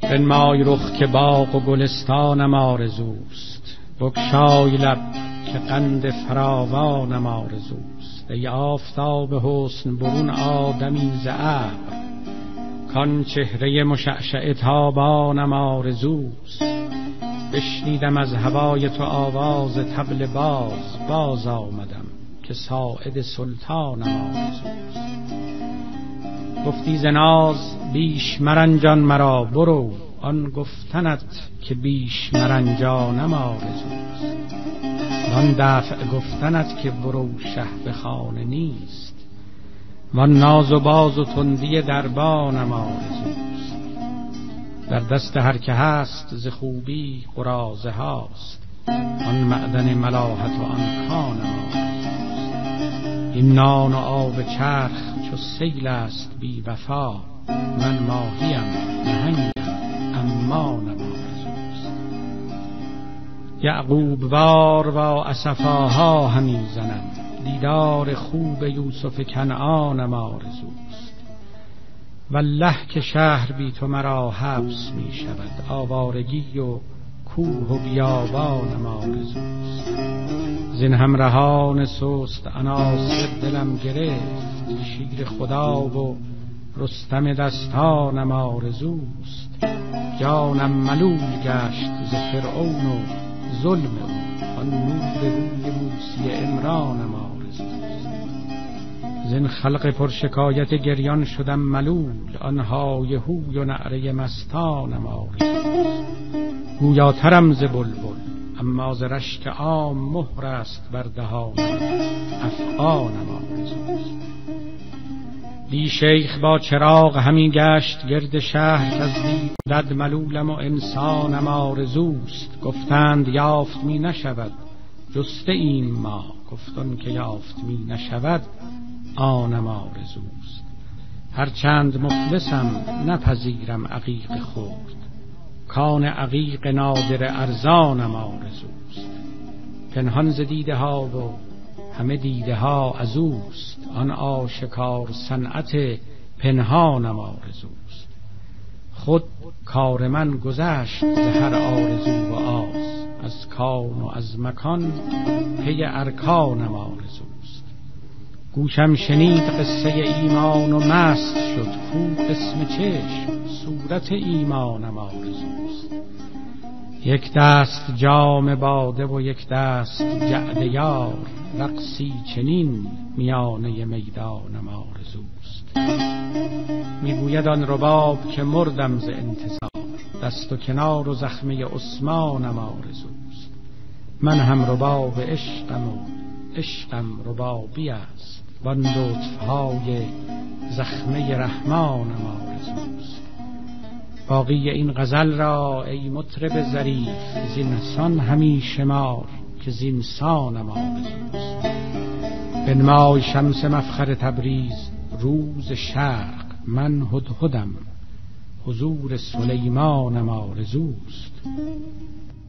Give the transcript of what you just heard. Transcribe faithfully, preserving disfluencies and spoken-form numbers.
بنمای رخ که باغ و گلستانم آرزوست، بگشای لب که قند فراوانم آرزوست. ای آفتاب حسن برون آدمی ز ابر، کان چهره مشعشع تابانم آرزوست. بشنیدم از هوای تو آواز طبل باز، باز آمدم که ساعد سلطانم آرزوست. گفتی ز ناز بیش مرنجان مرا، برو آن گفتنت که بیش مرنجانم آرزوست. وان دفع گفتنت که برو شه به خانه نیست، وان ناز و باز و تندی دربانم آرزوست. در دست هر که هست ز خوبی قراضه هاست، آن معدن ملاحت و آن کانم آرزوست. این نان و آب چرخ چو سیل است بی وفا، من ماهیم نهنگم امانم آرزوست. یعقوب وار و اسفاها همی زنم، دیدار خوب یوسف کنعانم آرزوست. والله که شهر بی تو مرا حبس می شود، آوارگی و کوه و بیابانم آرزوست. زین همرهان سست عناصر دلم گرفت، شیر خدا و رستم دستانم آرزوست. جانم ملول گشت ز فرعون و ظلم او، آن نور روی موسی عمرانم آرزوست. زین خلق پرشکایت گریان شدم ملول، آنهای هوی و نعره مستانم آرزوست. گویاترم ز بلبل اما ز رشک عام، مهر است بر دهانم افغانم آرزوست. دی شیخ با چراغ همی گشت گرد شهر، که از دید ملولم و انسانم آرزوست. گفتند یافت می نشود جسته ایم ما، گفتن که یافت می نشود آنم آرزوست. هرچند مفلسم نپذیرم عقیق خورد، کان عقیق نادر ارزانم آرزوست. پنهان ز دیده ها و همه دیده ها از اوست، آن آشکار صنعت پنهانم آرزوست. خود کار من گذشت ز هر آرزو و آز، از کان و از مکان پی ارکانم آرزوست. گوشم شنید قصه ایمان و مست شد، کو قسم چشم صورت ایمانم آرزوست. یک دست جام باده و یک دست جعد یار، رقصی چنین میانه میدانم آرزوست. میگوید آن رباب که مردم ز انتظار، دست و کنار و زخمه عثمانم آرزوست. من هم رباب عشقم و عشقم ربابی است، وان لطفهای زخمه رحمانم آرزوست. باقی این غزل را ای مطرب ظریف، زینسان همی شمار که زینسانم آرزوست. بنمای شمس مفخر تبریز روز شرق، من هدهدم حضور سلیمانم آرزوست.